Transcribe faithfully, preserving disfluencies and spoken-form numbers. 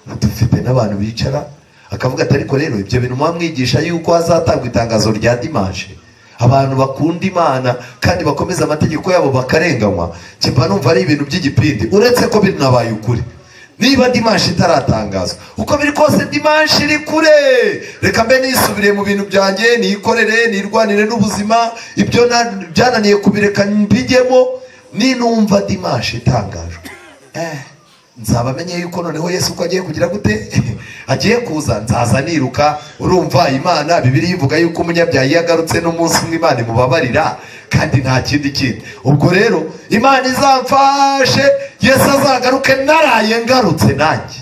dufite n'abantu bicara akavuga ati ariko rero ibyo bintu mwamwigisha yuko hazatangwa itangazo rya dimanche abantu bakunda Imana kandi bakomeza amategeko yabo bakarenganywa, kimba numva ari ibintu by'igipindi, uretse ko binabaye ukuri. Niba dimanche itaratangazwa uko biri kose, dimanche iri kure, reka mbe nisubire mu bintu byanjye, nikorere, nirwanire n'ubuzima, ibyo byananiye kubireka mbijyemo. Ninumva dimanche itangajwe, eh nzaba menye yuko noneho Yesu ko agiye kugira gute agiye kuza, nzaza niruka. Urumva Imana Bibiliya ivuga yuko umunyabyayi yagarutse n'umunsi umwe Imana imubabarira, kandi nta kindi kindi. Ubwo rero Imana izamfashe, Yesu azagaruke naraye ngarutse nanjye.